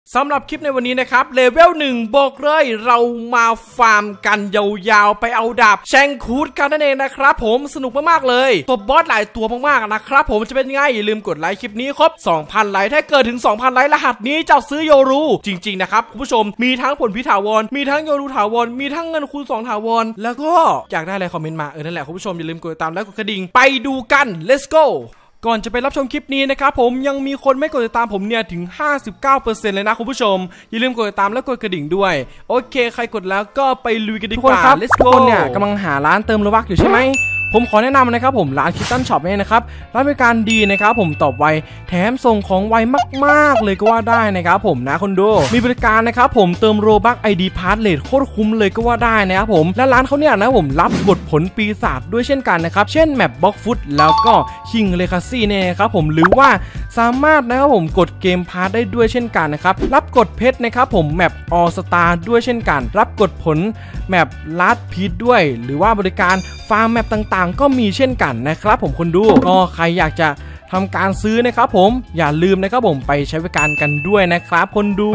สำหรับคลิปในวันนี้นะครับเลเวล1บอกเลยเรามาฟาร์มกันยาวๆไปเอาดาบแชงคูดกันนั่นเองนะครับผมสนุกมากๆเลยตัวบอสหลายตัวมากๆนะครับผมจะเป็นไงอย่าลืมกดไลค์คลิปนี้ครบ 2,000 ไลค์ถ้าเกิดถึง 2,000 ไลค์รหัสนี้จะซื้อโยรูจริงๆนะครับคุณผู้ชมมีทั้งผลพิถาวรมีทั้งโยรูถาวรมีทั้งเงินคูณ2ถาวรแล้วก็อยากได้อะไรคอมเมนต์มานั่นแหละคุณผู้ชมอย่าลืมกดติดตามและกดกระดิ่งไปดูกัน let's goก่อนจะไปรับชมคลิปนี้นะครับผมยังมีคนไม่กดติดตามผมเนี่ยถึง 59% เลยนะคุณผู้ชมอย่าลืมกดติดตามและกดกระดิ่งด้วยโอเคใครกดแล้วก็ไปลุยกันดีกว่า Let's go เนี่ยกำลังหาร้านเติมโลบัคอยู่ใช่ไหมผมขอแนะนำนะครับผมร้านคิตตันช็อปเนี่ยนะครับร้านบริการดีนะครับผมตอบไวแถมส่งของไวมากๆเลยก็ว่าได้นะครับผมนะคนดูมีบริการนะครับผมเติมโลบัค ID พาร์ทเลทโคตรคุ้มเลยก็ว่าได้นะครับผมและร้านเขาเนี่ยนะผมรับบทผลปีศาจด้วยเช่นกันนะครับเช่นแมปบล็อกฟุตแล้วก็คิงเลคาซี่เนี่ยครับผมหรือว่าสามารถนะครับผมกดเกมพาร์ทได้ด้วยเช่นกันนะครับรับกดเพชรนะครับผมแมปออสตาร์ด้วยเช่นกันรับกดผลแมปลาดพีทด้วยหรือว่าบริการฟาร์มแมปต่างๆก็มีเช่นกันนะครับผมคนดูก็ใครอยากจะทำการซื้อนะครับผมอย่าลืมนะครับผมไปใช้บริการกันด้วยนะครับคนดู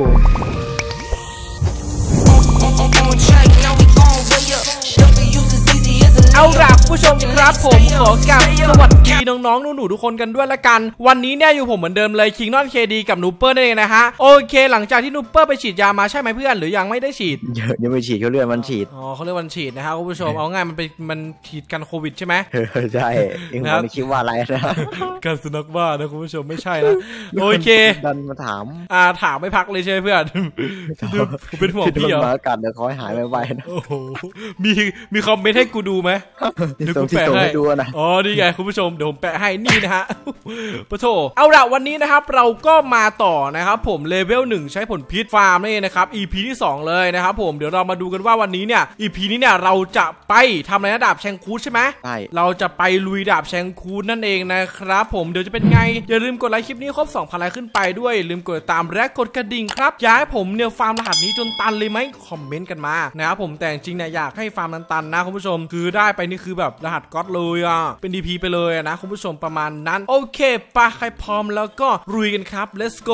เอาล่ะผู้ชมครับผมขอกราบสวัสดีน้องๆหนูๆทุกคนกันด้วยละกันวันนี้เนี่ยอยู่ผมเหมือนเดิมเลยคิงนอนเคดีกับนูเปอร์นั่นเองนะฮะโอเคหลังจากที่นูเปอร์ไปฉีดยามาใช่ไหมเพื่อนหรือยังไม่ได้ฉีดยังไม่ฉีดเขาเรียกมันฉีดเขาเรียกวันฉีดนะฮะคุณผู้ชมเอาง่ายมันฉีดกันโควิดใช่ไหมใช่เองไม่คิดว่าอะไรนะการสุนัขบ้านะคุณผู้ชมไม่ใช่นะโอเคดันมาถามไม่พักเลยใช่ไหมเพื่อนเป็นห่วงพี่เหรอมากัดเดี๋ยวเขาหายไวๆนะโอ้โหมีคอมเมนต์ให้กูดูไหมเดี๋ยวกูแปะให้ดูนะนี่ไงคุณผู้ชมเดี๋ยวผมแปะให้นี่นะฮะปะโถเอาละวันนี้นะครับเราก็มาต่อนะครับผมเลเวล1ใช้ผลพิษฟาร์มนี่นะครับ EP ที่2เลยนะครับผมเดี๋ยวเรามาดูกันว่าวันนี้เนี่ย EP นี้เนี่ยเราจะไปทำอะไรนะดาบแชงคูดใช่ไหมใช่เราจะไปลุยดาบแชงคูดนั่นเองนะครับผมเดี๋ยวจะเป็นไงอย่าลืมกดไลค์คลิปนี้ครบ 2,000 ไลค์ขึ้นไปด้วยลืมกดตามและกดกระดิ่งครับอยากให้ผมเนี่ยฟาร์มรหัสนี้จนตันเลยไหมคอมเมนต์กันมานะครับผมแต่จริงๆเนี่ยอยากให้ฟาร์มตันๆนะคุณผู้ชมคือได้ไปนี่คือแบบรหัสก๊อตเลยเป็น DP ไปเลยนะคุณผู้ชมประมาณนั้นโอเคปะใครพร้อมแล้วก็ลุยกันครับ let's go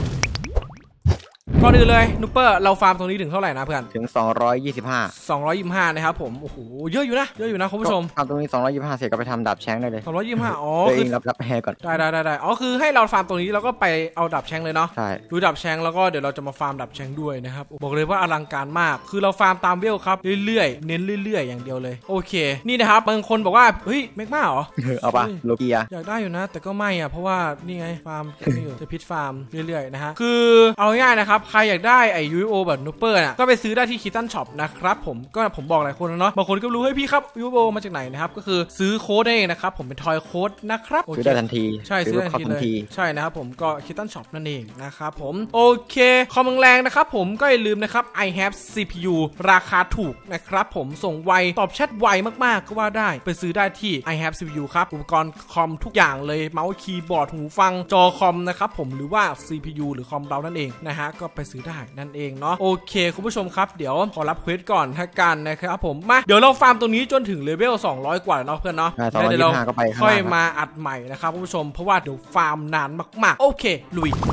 ก่อนอื่นเลยนูเปอร์เราฟาร์มตรงนี้ถึงเท่าไหร่นะเพื่อนถึง225 นะครับผมโอ้โหเยอะอยู่นะคุณผู้ชมฟาร์มตรงนี้225เสร็จก็ไปทำดาบแชงได้เลย 225 คือรับแฮก่อนได้คือให้เราฟาร์มตรงนี้แล้วก็ไปเอาดาบแชงเลยเนาะใช่ดูดาบแชงแล้วก็เดี๋ยวเราจะมาฟาร์มดาบแชงด้วยนะครับบอกเลยว่าอลังการมากคือเราฟาร์มตามเวลครับเรื่อยๆเน้นเรื่อยๆอย่างเดียวเลยโอเคนี่นะครับบางคนบอกว่าเฮ้ยแมกมาเหรอเอาปะโลเกียอยากได้อยู่นะแต่ก็ไม่เพราะว่านี่ไงฟาร์มนี่อยู่จะพิษฟาร์มเรื่อยๆนะฮะคือเอาง่ายๆนะครับใครอยากได้ไอUO แบบนูเปอร์น่ะก็ไปซื้อได้ที่คิตตันช็อปนะครับผมบอกหลายคนแล้วเนาะบางคนก็รู้ให้พี่ครับ UO มาจากไหนนะครับก็คือซื้อโค้ดเองนะครับผมเป็นทอยโค้ดนะครับซื้อได้ทันทีใช่ซื้อได้ทันทีใช่นะครับผมก็คิตตันช็อปนั่นเองนะครับผมโอเคคอมแรงนะครับผมก็อย่าลืมนะครับ I have CPU ราคาถูกนะครับผมส่งไวตอบแชทไวมากๆก็ว่าได้ไปซื้อได้ที่ I have CPU ครับอุปกรณ์คอมทุกอย่างเลยเมาส์คีย์บอร์ดหูฟังจอคอมนะครับผมหรือว่า CPU หรือคอมเรานั่นเองนะฮะก็ไปซื้อได้นั่นเองเนาะโอเคคุณผู้ชมครับเดี๋ยวขอรับเควสก่อนถ้ากันนะครับผมมาเดี๋ยวเราฟาร์มตรงนี้จนถึงเลเวล200กว่าเนาะเพื่อนเนาะเดี๋ยวเราค่อยมาอัดใหม่นะครับคุณผู้ชมเพราะว่าเดี๋ยวฟาร์มนานมากๆโอเคลุย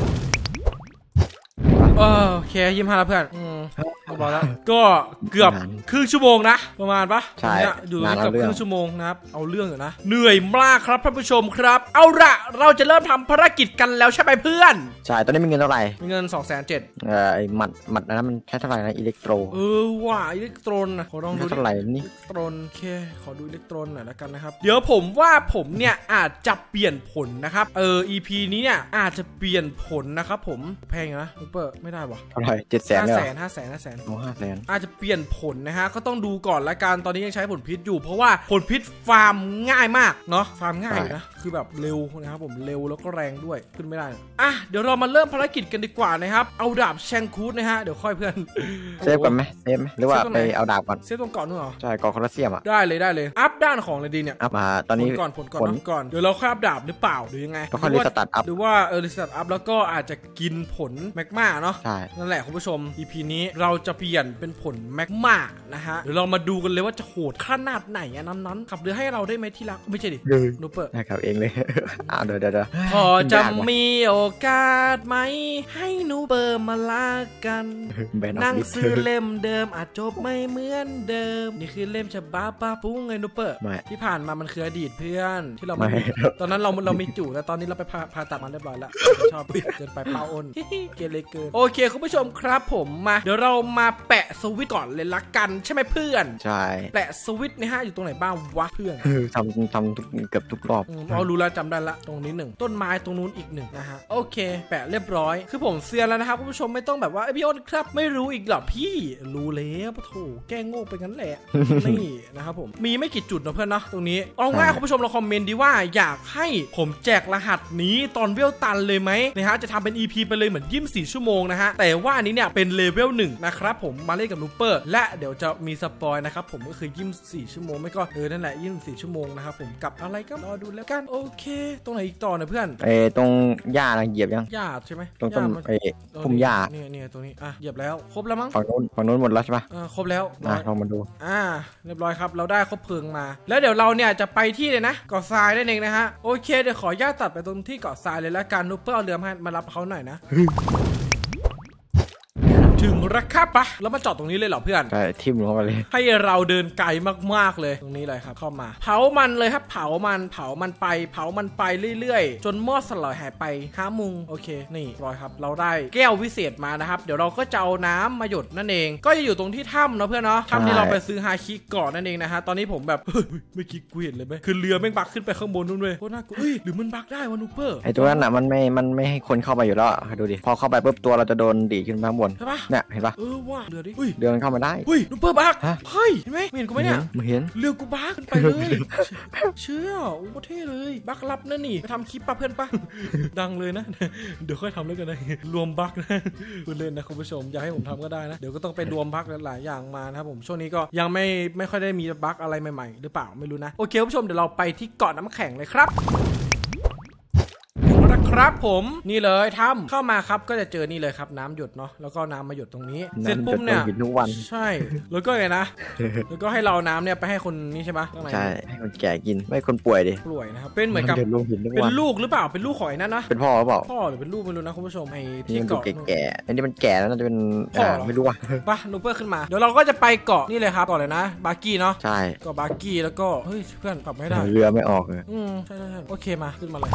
โอเค25แล้วเพื่อนบอกแล้วก็เกือบครึ่งชั่วโมงนะประมาณปะใช่อยู่เกือบครึ่งชั่วโมงนะครับเอาเรื่องอยู่นะเหนื่อยมากครับท่านผู้ชมครับเอาละเราจะเริ่มทำภารกิจกันแล้วใช่ไหมเพื่อนใช่ตอนนี้มีเงินเท่าไหร่มีเงิน 270,000 ไอ้หมัดนั้นมันแค่เท่าไหร่นะอิเล็กโทรว่าอิเล็กโทรนนะขอลองดูเท่าไหร่นี่อิเล็กโทรนโอเคขอดูอิเล็กโทรนหน่อยแล้วกันนะครับเดี๋ยวผมว่าผมเนี่ยอาจจะเปลี่ยนผลนะครับEP นี้เนี่ยอาจจะเปลี่ยนผลนะครับผมแพงนะซูเปอร์ไม่ได้วะเท่าไหร่ 500,000อาจจะเปลี่ยนผลนะฮะก็ต้องดูก่อนละกันตอนนี้ยังใช้ผลพิษอยู่เพราะว่าผลพิษฟาร์มง่ายมากเนาะฟาร์มง่ายนะคือแบบเร็วนะครับผมเร็วแล้วก็แรงด้วยขึ้นไม่ได้เดี๋ยวเรามาเริ่มภารกิจกันดีกว่านะครับเอาดาบแชงคูดนะฮะเดี๋ยวค่อยเพื่อนเซฟกันไหมหรือว่าไปเอาดาบก่อนเซฟตรงเกาะนู่นเหรอใช่เกาะคอลอสเซียมได้เลยอัพด้านของเลยดีเนี่ยอัพมาตอนนี้ผลก่อนเดี๋ยวเราค่อยอัพดาบหรือเปล่าหรือยังไงค่อยรีสตาร์ทอัพหรือว่ารีสตาร์ทอัพแล้วก็อาจจะกินผลแมกมาเนาะใช่นั่นแหละคุณผู้ชม EP นี้เราจะเปลี่ยนเป็นผลแมกมานะฮะเดี๋ยวเรามาดูกันเลยว่าจะโหดขนาดไหนนั้นขับเรือให้เราได้ไหมที่รักไม่ใช่ดินูเปอร์ขับเองเลยเดี๋ยวพอจะมีโอกาสไหมให้นูเปอร์มาลากันนั่งซื้อเล่มเดิมอาจจบไม่เหมือนเดิมนี่คือเล่มฉบับป้าปุ้งไงนูเปอร์ที่ผ่านมามันคืออดีตเพื่อนที่เราตอนนั้นเรามีจู่แต่ตอนนี้เราไปผ่าตัดมันเรียบร้อยแล้วชอบเกินไปเป้าอ้นเกเรเกินโอเคคุณผู้ชมครับผมมาเดี๋ยวเรามาแปะสวิตช์ก่อนเลยละกันใช่ไหมเพื่อนใช่แปะสวิตช์นะฮะอยู่ตรงไหนบ้างวะเพื่อนทำเกือบทุกรอบรู้แล้วจำได้ละตรงนี้1ต้นไม้ตรงนู้นอีก1นะฮะโอเคแปะเรียบร้อยคือผมเซียนแล้วนะครับคุณผู้ชมไม่ต้องแบบว่าพี่อ้นครับไม่รู้อีกหรอพี่รู้แล้วปะโถแกล้งโง่ไปงั้นแหละนี่นะครับผมมีไม่กี่จุดนะเพื่อนนะตรงนี้เอาง่ายคุณผู้ชมเราคอมเมนต์ดีว่าอยากให้ผมแจกรหัสนี้ตอนเวลตันเลยไหมนะฮะจะทำเป็น EP ไปเลยเหมือน24 ชั่วโมงนะฮะแต่ว่าอันนี้เนี่ยเป็นเลเวล1นะครับผมมาเล่นกับนูเปอร์และเดี๋ยวจะมีสปอยนะครับผมก็คือ24 ชั่วโมงไม่ก็นั่นแหละ24 ชั่วโมงนะครับผมกับอะไรก็รอดูแล้วกันโอเคตรงไหนอีกต่อนะเพื่อนตรงหญ้าเหยียบยังหญ้าใช่ไหมตรงต้นพุ่มหญ้านี่ตรงนี้เหยียบแล้วครบแล้วมั้งฝั่งนู้นหมดแล้วใช่ปะครบแล้วลองมาดูเรียบร้อยครับเราได้ครบเพลิงมาแล้วเดี๋ยวเราเนี่ยจะไปที่เลยนะเกาะทรายนั่นเองนะฮะโอเคเดี๋ยวขอญาตตัดไปตรงที่เกาะทรายเลยแล้วกันนูเปอร์เอาเรือมารับเขาหน่อยนะถึงราคาปะแล้วมาจอดตรงนี้เลยเหรอเพื่อนใช่ทิ่มลงไปเลยให้เราเดินไกลมากๆเลยตรงนี้เลยครับเข้ามาเผามันเลยครับเผามันไปเรื่อยๆจนมอดสลายหายไป5 มุงโอเคนี่รอยครับเราได้แก้ววิเศษมานะครับเดี๋ยวเราก็จะเอาน้ำมาหยดนั่นเองก็จะอยู่ตรงที่ถ้ำเนาะเพื่อนเนาะถ้ำที่เราไปซื้อฮาคิก่อนนั่นเองนะฮะตอนนี้ผมแบบไม่คิดกูเห็นเลยไหมคือเรือแม่งบักขึ้นไปข้างบนนู่นเลยโคตรน่ากลัวหรือมันบักได้วะนูเปอร์ไอตัวนั้นอ่ะมันไม่ให้คนเข้าไปอยู่แล้วดูดิพอเข้าไปปุ๊บตัวเราจะโดนดีขึ้นข้างบนใช่ปะเนี่ยเห็นปะว่าเรือดิเรือมันเข้ามาได้นูเปอร์บักเฮ้ยเห็นไหมเห็นกูไหมเนี่ยไม่เห็นเรือกูบักขึ้นไปเลยเชื่อโอ้โหเท่เลยบักลับนั่นนี่ไปทำคลิปป่ะเพื่อนป่ะดังเลยนะเดี๋ยวค่อยทำแล้วกันนะรวมบักนะคุณเล่นนะคุณผู้ชมอยากให้ผมทำก็ได้นะเดี๋ยวก็ต้องไปรวมบักหลายอย่างมานะครับผมช่วงนี้ก็ยังไม่ค่อยได้มีบักอะไรใหม่ๆหรือเปล่าไม่รู้นะโอเคคุณผู้ชมเดี๋ยวเราไปที่เกาะน้ำแข็งเลยครับครับผมนี่เลยถ้ำเข้ามาครับก็จะเจอนี่เลยครับน้ำหยดเนาะแล้วก็น้ำมาหยดตรงนี้เสร็จปุ๊บเนี่ยใช่แล้วก็ไงนะแล้วก็ให้เราน้ำเนี่ยไปให้คนนี้ใช่ไหมใช่ให้คนแก่กินไม่คนป่วยดิป่วยนะครับเป็นเหมือนกับเป็นลูกหรือเปล่าเป็นลูกหอยนั่นนะเป็นพ่อหรือเปล่าพ่อหรือเป็นลูกไม่รู้นะคุณผู้ชมไอ้ที่เกาะแก่อันนี้มันแก่แล้วน่าจะเป็นพ่อไม่รู้ว่ะป่ะนูเปอร์ขึ้นมาเดี๋ยวเราก็จะไปเกาะนี่เลยครับเกาะเลยนะบาร์กี้เนาะใช่เกาะบาร์กี้แล้วก็เฮ้ยเพื่อนขับไม่ได้เรือไม่ออกเลยใช่โอเคมาขึ้นมาเลย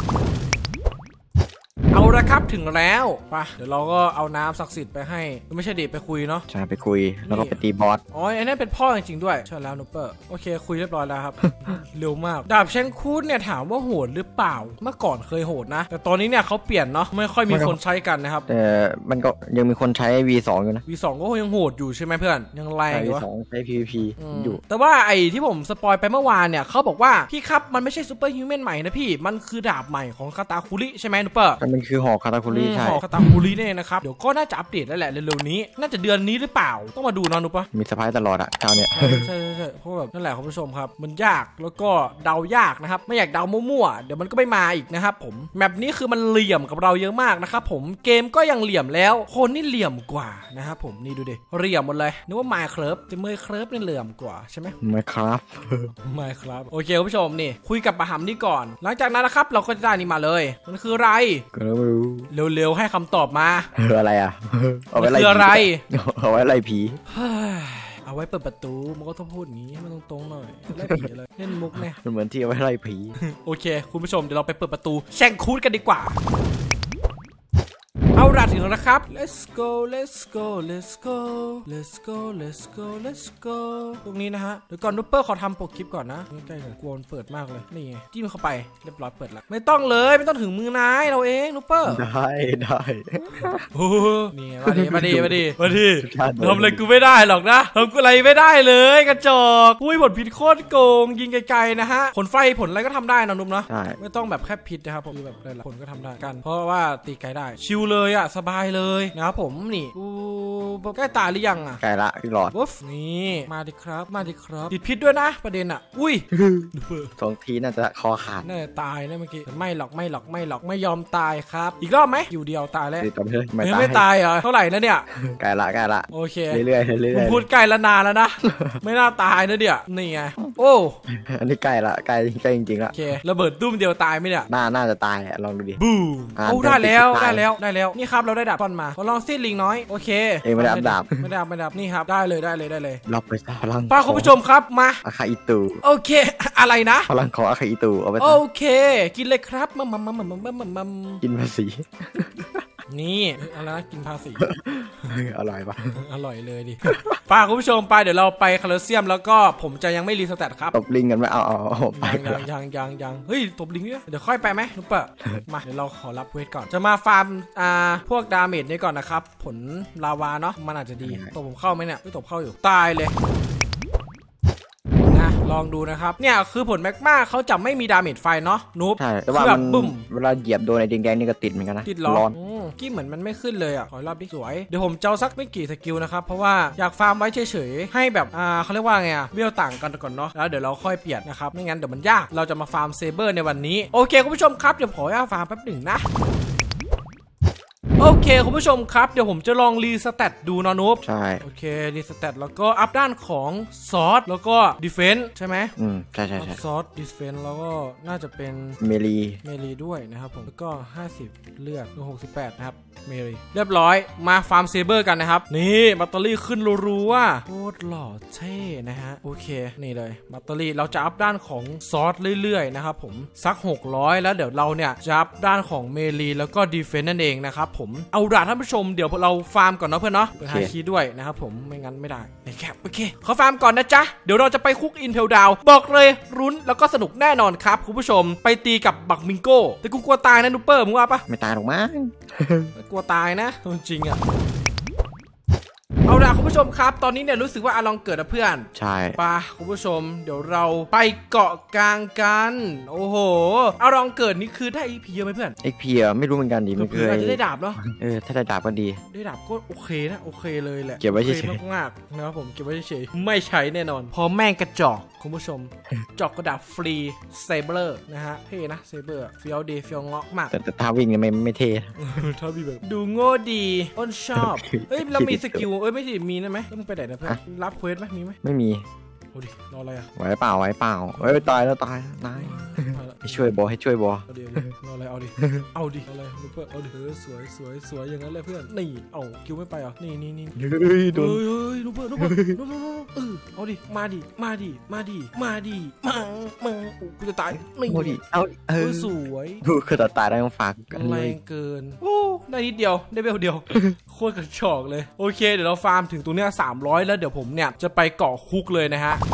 เอาละครับถึงแล้วป่ะเดี๋ยวเราก็เอาน้ำศักดิ์สิทธิ์ไปให้ไม่ใช่เด็กไปคุยเนาะใช่ไปคุยแล้วก็ไปตีบอสไอ้นั่นเป็นพ่อจริงๆด้วยใช่แล้วนูเปอร์โอเคคุยเรียบร้อยแล้วครับ เร็วมากดาบแชงคูดเนี่ยถามว่าโหดหรือเปล่าเมื่อก่อนเคยโหดนะแต่ตอนนี้เนี่ยเขาเปลี่ยนเนาะไม่ค่อยมีคนใช้กันนะครับแต่มันก็ยังมีคนใช้ V2 อยู่นะ V2 ก็ยังโหดอยู่ใช่ไหมเพื่อนยังแรงอยู่วะ V2 ใช้ PVP อยู่แต่ว่าไอ้ที่ผมสปอยไปเมื่อวานเนี่ยเขาบอกว่าพี่ครับมันไม่ใช่ซูเปอร์ฮิวแมนใหม่นะพี่มันคือดาบใหม่ของคาตาคุริใช่ไหมนูเปอร์มันคือหอกคาตาคุริใช่คาตาคุริเนี่ยนะครับเดี๋ยวก็น่าจะอัปเดตแล้วแหละเร็วๆนี้น่าจะเดือนนี้หรือเปล่าต้องมาดูนะนูปะมีสไปตลอดอ่ะเจ้าเนี่ยใช่เพราะแบบนั่นแหละคุณผู้ชมครับมันยากแล้วก็เดายากนะครับไม่อยากเดามั่วๆเดี๋ยวมันก็ไม่มาอีกนะครับผมแมปนี้คือมันเหลี่ยมกับเราเยอะมากนะครับผมเกมก็ยังเหลี่ยมแล้วคนนี่เหลี่ยมกว่านะครับผมนี่ดูดิเหลี่ยมหมดเลยนึกว่าMinecraftแต่Minecraftนี่เหลี่ยมกว่าใช่ไหม Minecraft โอเคคุณผู้ชมนี่คุยกับปะหำนี่ก่อนหลังจากนั้นนะครับเราก็จะได้นี่มาเลยมันคืออะไรก็ไม่รู้เร็วๆให้คำตอบมาอะไรอ่ะคืออะไรเอาไว้ไล่ผีเอาไว้เปิดประตูมันก็ต้องพูดอย่างนี้ให้มันตรงๆหน่อยไล่ผีเลยเล่นมุกเนี่ยมันเหมือนที่เอาไว้ไล่ผีโอเคคุณผู้ชมเดี๋ยวเราไปเปิดประตูแช่งคูดกันดีกว่าเอาล่ะถึงแล้วนะครับ let's go ตรงนี้นะฮะเดี๋ยวก่อนนูเปอร์ขอทำโปรคลิปก่อนนะใกล้ๆกลัวมันเปิดมากเลยนี่ไงจิ้มเข้าไปเรียบร้อยเปิดแล้วไม่ต้องถึงมือนายเราเองนูเปอร์ได้โอ้นี่มาดีทำอะไรกูไม่ได้หรอกนะทำกูอะไรไม่ได้เลยกระจอกอุ้ยผลพิษโคตรโกงยิงไกลๆนะฮะผลไฟผลอะไรก็ทำได้นะนุ่มเนาะไม่ต้องแบบแค่พิษนะครับผมแบบหลายๆผลก็ทำได้กันเพราะว่าตีไกลได้ชิลเลยอ่ะสบายเลยนะครับผมนี่ใกล้ตายหรือยังอ่ะใกล้ละพี่หลอดวุ้ฟนี่มาดิครับติดพิษด้วยนะประเด็นอ่ะอุ้ย 2 ทีน่าจะคอขาดน่าจะตายนะเมื่อกี้ไม่หรอกไม่ยอมตายครับอีกรอบไหมอยู่เดียวตายแล้วไม่ตายเหรอเท่าไหร่แล้วเนี่ยใกล้ละโอเคเรื่อยๆพูดใกล้ละนานแล้วนะไม่น่าตายนะเดี๋ยวนี่ไงโอ้อันนี้ใกล้จริงๆละโอเคระเบิดตุ้มเดียวตายไหมเนี่ยน่าจะตายลองดูดิบูมโอ้ได้แล้วนี่ครับเราได้ดาบต้นมาลองซีดลิงน้อยโอเคไม่ได้ดาบนี่ครับได้เลยเราไปพลังป้าคุณผู้ชมครับมาอาคาอิตูโอเคอะไรนะพลังของอาคาอิตูเอาไปโอเคกินเลยครับกินภาษีนี่อะไรนะกินภาษีอร่อยปะอร่อยเลยดิป้าคุณผู้ชมไปเดี๋ยวเราไปคาร์เซียมแล้วก็ผมจะยังไม่รีสแตทครับตบลิงกันไหมเอาไปยังเฮ้ยตบลิงเนี่ยเดี๋ยวค่อยไปไหมนุ๊ปเปอร์มาเดี๋ยวเราขอรับเวทก่อนจะมาฟาร์มพวกดาเมจนี้ก่อนนะครับผลลาวาเนาะมันอาจจะดีตบผมเข้าไหมเนี่ยไม่ตบเข้าอยู่ตายเลยลองดูนะครับเนี่ยคือผลแมกมาเขาจะไม่มีดาเมจไฟเนาะนุ๊บใช่แต่ว่ามันบึ้มเวลาเหยียบโดนไอ้แดงๆนี่ก็ติดเหมือนกันนะติดร้อนกี้เหมือนมันไม่ขึ้นเลยอ่ะขอรอบดิสวยเดี๋ยวผมเจ้าสักไม่กี่สกิลนะครับเพราะว่าอยากฟาร์มไว้เฉยๆให้แบบเขาเรียกว่าไงเวลต่างกันก่อนเนาะแล้วเดี๋ยวเราค่อยเปลี่ยนนะครับไม่งั้นเดี๋ยวมันยากเราจะมาฟาร์มเซเบอร์ในวันนี้โอเคคุณผู้ชมครับเดี๋ยวขอฟาร์มแป๊บหนึ่งนะโอเคคุณผู้ชมครับเดี๋ยวผมจะลองรีสแตทดูนะนุ๊บใช่โอเครีสแตทแล้วก็อัพด้านของซอสแล้วก็ดิเฟนส์ใช่ไหมใช่ซอสดิเฟนส์แล้วก็น่าจะเป็นเมลีด้วยนะครับผมแล้วก็50เลือด68นะครับเมลีเรียบร้อยมาฟาร์มเซเบอร์กันนะครับนี่แบตเตอรี่ขึ้นรัวๆโคตรหล่อเท่นะฮะโอเคนี่เลยแบตเตอรี่เราจะอัพด้านของซอสเรื่อยๆนะครับผมสัก600แล้วเดี๋ยวเราเนี่ยจะอัพด้านของเมลีแล้วก็ดิเฟนส์นั่นเองนะครับผมเอาล่ะท่านผู้ชมเดี๋ยวเราฟาร์มก่อนเนาะเพื่อนเนาะเพื่อให้คีย์ด้วยนะครับผมไม่งั้นไม่ได้นะครับโอเคขอฟาร์มก่อนนะจ๊ะเดี๋ยวเราจะไปคุกอินเทลดาวบอกเลยรุ้นแล้วก็สนุกแน่นอนครับคุณผู้ชมไปตีกับบักมิงโก้แต่กูกลัวตายนะนูเปอร์มึงว่าปะไม่ตายหรอกมั้งกลัวตายนะจริงอะเอาล่ะคุณผู้ชมครับตอนนี้เนี่ยรู้สึกว่าลองเกิดนะเพื่อนใช่ป่ะคุณผู้ชมเดี๋ยวเราไปเกาะกลางกันโอ้โหลองเกิดนี่คือได้ XP เยอะไหมเพื่อน XP ไม่รู้เหมือนกันดิไม่เคยจะได้ดาบเนาะถ้าได้ดาบก็ดีได้ดาบก็โอเคนะโอเคเลยแหละเก็บไว้เฉยๆมากๆนะครับผมเก็บไว้เฉยๆไม่ใช้แน่นอนพอแม่งกระจอกคุณผู้ชมจอกกระดาษฟรีเซเบอร์นะฮะเท่นะเซเบอร์เฟี้ยวดีเฟี้ยวเงาะมากแต่ถ้าวิ่งเนี่ยไม่เท่ถ้าวิ่งแบบดูโง่ดีอ้นชอบเรามีสกิลไม่ใช่มีนะไหมต้องไปไหนนะเพื่อนรับเควสไหมมีไหมไม่มีโอ้ดิรออะไรอะไหวเปล่าตายแล้วนายให้ช่วยบอเอาดิรออะไรเอาดิเอาอะไรเพื่อนเอาดิสวยอย่างนั้นเลยเพื่อนนี่เอาคิวไม่ไปอ่ะนี่โดนดูเพื่อนเอาดิมาดิกูจะตายนี่เอาสวยคือตายได้ต้องฝากกันแรงเกินโอ้ได้นิดเดียวได้เบลเดียวโคตรกระจอกเลยโอเคเดี๋ยวเราฟาร์มถึงตัวเนี้ย300แล้วเดี๋ยวผมเนี่ยจะไปเกาะคุกเลยนะฮะ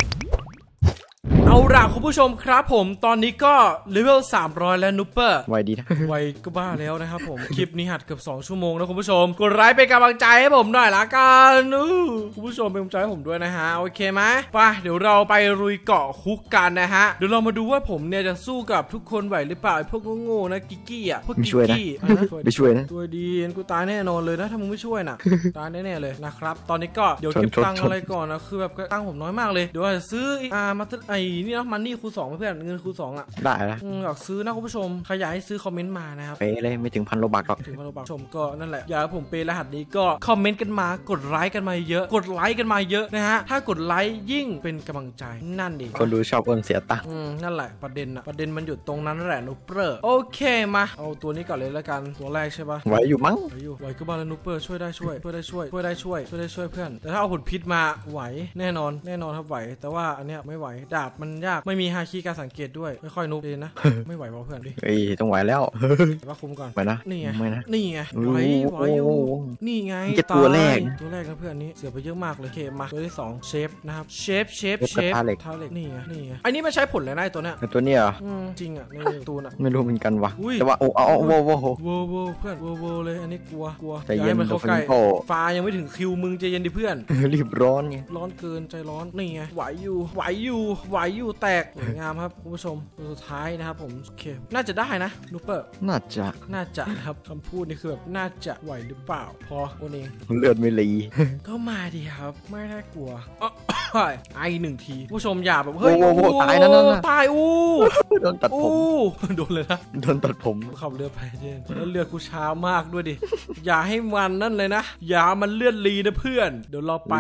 เอาล่ะคุณผู้ชมครับผมตอนนี้ก็เลเวล300แล้วนูเปอร์ไวดีนะไวก็บ้าแล้วนะครับผมคลิปนี้หัดเกือบ2ชั่วโมงแล้วคุณผู้ชมกดไลค์เป็นกำลังใจให้ผมหน่อยละกันคุณผู้ชมเป็นกำลังใจให้ผมด้วยนะฮะโอเคไหมไปเดี๋ยวเราไปลุยเกาะคุกกันนะฮะเดี๋ยวเรามาดูว่าผมเนี่ยจะสู้กับทุกคนไหวหรือเปล่าพวกโง่ๆนะกิกกี้อ่ะพวกกิกกี้ไม่ช่วยนะตัวดีกูตายแน่นอนเลยนะถ้ามึงไม่ช่วยน่ะตายแน่ๆเลยนะครับตอนนี้ก็เดี๋ยวเก็บตังค์อะไรก่อนนะคือแบบตังค์ผมน้อยมากเลยเดี๋ยวจะซื้อมาไอ้นี่นะมันนี่คูณ2เพื่อนเงินคูณ2อ่ะได้แล้วอยากซื้อนะคุณผู้ชมใครอยากให้ซื้อคอมเมนต์มานะครับเปเลยไม่ถึง1,000 โลบักหรอกถึง1,000 โลบักชมก็นั่นแหละอยากให้ผมเปรหัสนี้ก็คอมเมนต์กันมากดไลค์กันมาเยอะนะฮะถ้ากดไลค์ยิ่งเป็นกำลังใจนั่นเองคนดูชอบคนเสียตังค์นั่นแหละประเด็นมันอยู่ตรงนั้นแหละนูเปอร์โอเคมาเอาตัวนี้ก่อนเลยแล้วกันตัวแรกใช่ปะไหวอยู่มั้งไหวก็บ้าแล้วนูเปอร์ช่วยได้ช่วยเพื่อนแต่ถ้าเอาผลพิษมาไหวแน่นอนครับไหวแต่ว่าอันเนี้ยไม่ไหวดาบมันยากไม่มีฮาคิการสังเกตด้วยไม่ค่อยนุ๊กเลยนะไม่ไหวเพื่อนดิต้องไหวแล้วแต่ว่าคุมก่อนไปนะนี่ไงไหวอยู่นี่ไงตัวแรกนะเพื่อนนี้เสียไปเยอะมากเลยเคมาตัวที่2เชฟนะครับเชฟท่าเหล็กนี่ไงอันนี้มันใช้ผลอะไรนะตัวเนี้ยเหรอจริงอ่ะในตูนอ่ะไม่รู้เหมือนกันวะแต่ว่าโว้เพื่อนโวเลยอันนี้กลัวใจเย็นมันเข้าใกล้ฟ้ายังไม่ถึงคิวมึงใจเย็นดิเพื่อนรีบร้อนไงร้อนเกินใจร้อนนี่ไงไหวอยู่ดูแตกสวยงามครับคุณผู้ชมตัวสุดท้ายนะครับผมโอเคน่าจะได้นะนูเปอร์น่าจะนะครับคำพูดนี่คือแบบน่าจะไหวหรือเปล่าพอโอเองเลือดไม่รีก็มาดีครับไม่น่ากลัวไอ1 ทีผู้ชมอย่าแบบเฮ้ยตายนั่นตายโดนตัดผมโดนเลยนะโดนตัดผมขับเรือไปเด่นแล้วเรือกูช้ามากด้วยดิอย่าให้มันนั่นเลยนะอย่ามันเลื่อนลีนะเพื่อนเดี๋ยวเราไป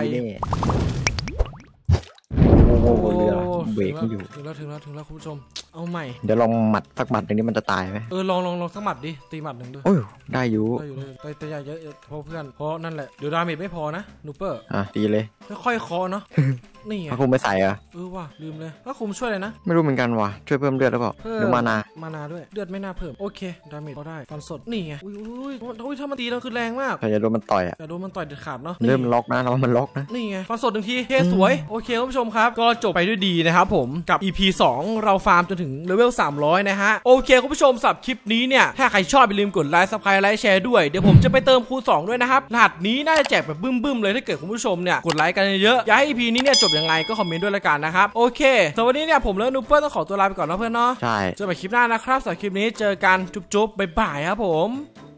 โอ้เรือเบรกไม่อยู่ถึงแล้วคุณผู้ชมเอาใหม่เดี๋ยวลองหมัดสักหมัดหนึ่งนี่มันจะตายไหมลองสักหมัดดิตีหมัดหนึ่งด้วยโอ้ยได้อยู่แต่อย่าเยอะเพราะเพื่อนเพราะนั่นแหละเดี๋ยวดาเมจไม่พอนะนูเปอร์ตีเลยค่อยๆเคาะเนาะนี่ไงพระคุมไม่ใส่อะว่ะลืมเลยพระคุมช่วยเลยนะไม่รู้เหมือนกันว่ะช่วยเพิ่มเลือดหรือเปล่าหรือมานาด้วยเลือดไม่น่าเพิ่มโอเคดาเมจพอได้ฟันสดนี่ไงอุ้ยถ้ามันตีเราคือแรงมากอย่าโดนมันต่อยอย่าโดนมันต่อยเด็ดขาดเนาะเริ่มล็อกนะแล้วมันล็อกนะนี่ไงฟันสด1 ทีเท่สวยโอเคคุณผู้ชมครับก็จบไปด้วยดีนะครับผมกับ EP 2เราฟาร์มจนถึงเลเวล300นะฮะโอเคคุณผู้ชมสำหรับคลิปนี้เนี่ยถ้าใครชอบอย่าลืมกดไลค์ซับสไครบ์ไลค์แชร์ด้วยเดี๋ยวผมจะไปเติมคูณ2ด้วยนะครับรหัสนี้น่าจะแจกแบบบึ้มเลยถ้าเกิดคุณผู้ชมเนี่ยกดไลค์กันเยอะอยากให้ EP นี้เนี่ยจบยังไงก็คอมเมนต์ด้วยละกันนะครับโอเคสำหรับวันนี้เนี่ยผมและนูเปอร์ต้องขอตัวลาไปก่อนนะเพื่อนเนาะใช่เจอกันคลิปหน้านะครับสำหรับคลิปนี้เจอกันจุ๊บบ๊ายบายครับผม